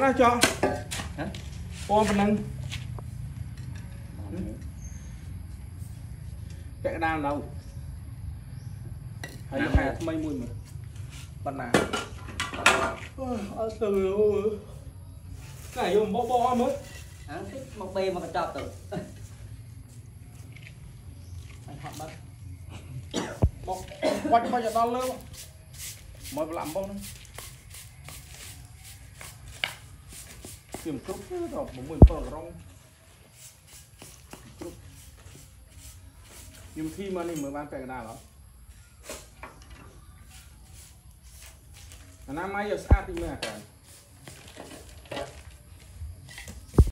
ra cho con phần năng cái đàn đâu hay hai mây mùi mà phần nào từ cái này bo bo mới thích một bê mà chọt từ anh học mất bọc quay bao giờ to lớn mới làm bông tìm cúp rồi một mình phở rong nhưng khi mà mình mới bán cái nào đó anh em mấy giờ sát đi mà cả